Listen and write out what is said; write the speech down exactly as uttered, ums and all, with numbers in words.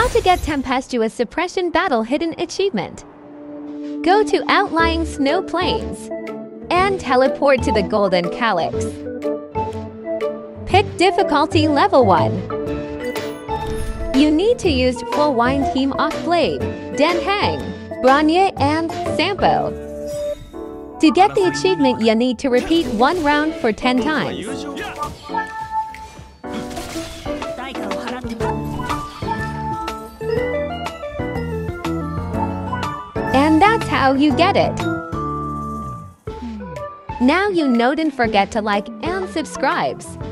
How to get Tempestuous Suppression Battle Hidden Achievement. Go to Outlying Snow Plains and teleport to the Golden Calyx. Pick difficulty level one. You need to use full wine team off Blade, Denhang, Branye, and Sampo. To get the achievement, you need to repeat one round for ten times. And that's how you get it. Now you know, don't forget to like and subscribe.